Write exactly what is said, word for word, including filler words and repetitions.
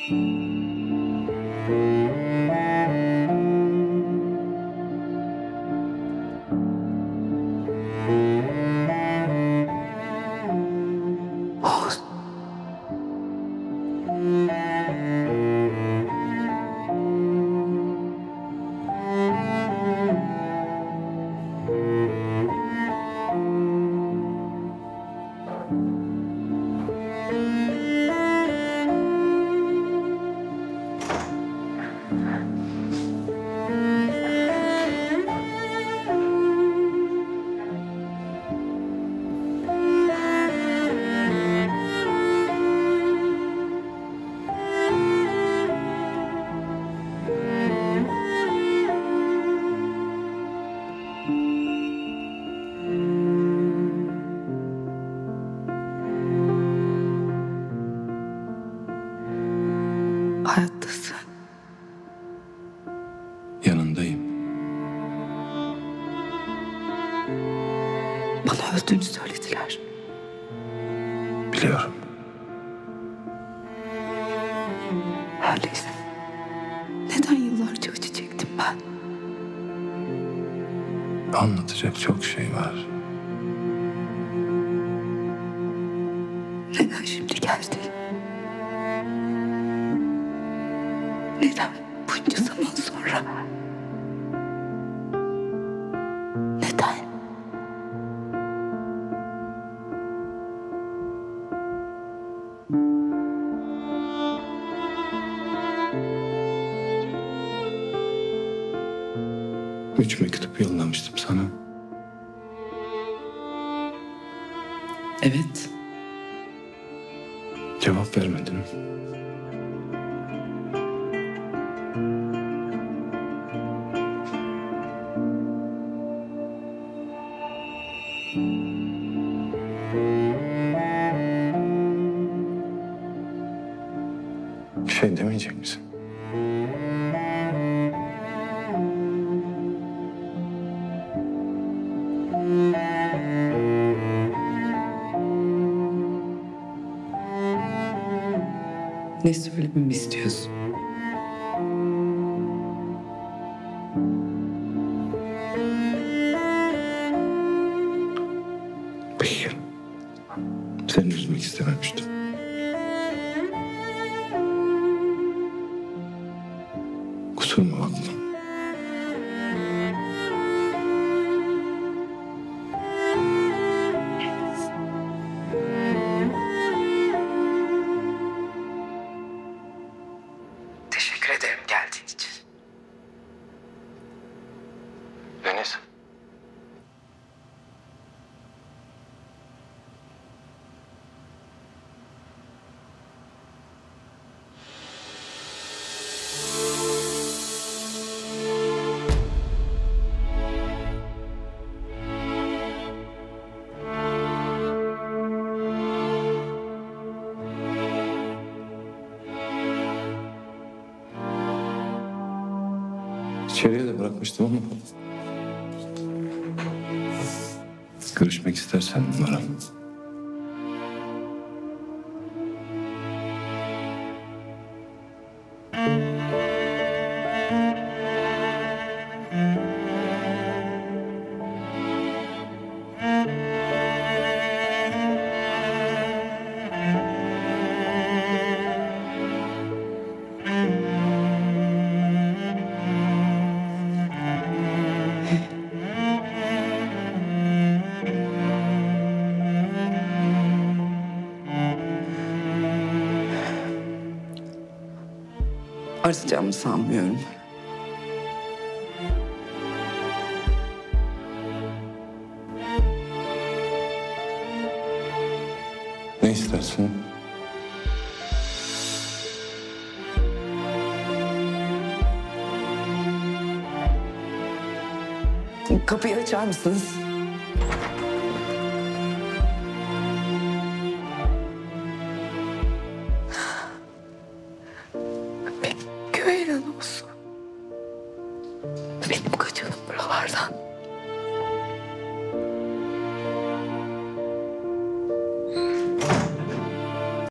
Oğuz. Hayattasın. Yanındayım. Bana öldüğünü söylediler. Biliyorum. Öyleyse neden yıllarca acı çektim ben? Anlatacak çok şey var. Neden şimdi geldi? Neden bunca zaman sonra? Neden? Üç mektup yollamıştım sana. Evet. Cevap vermedin. Bir şey demeyecek misin? Ne söylememi istiyorsun? Peki. Seni üzmek istememiştim. Kusuruma bakma. Teşekkür ederim geldiğin için. Deniz. İçeriye de bırakmıştım ama... Görüşmek istersen numaram. Arayacağımı sanmıyorum. Ne istersin? Kapıyı açar mısınız? Benim güvenen olsun. Benim kaçalım buralardan.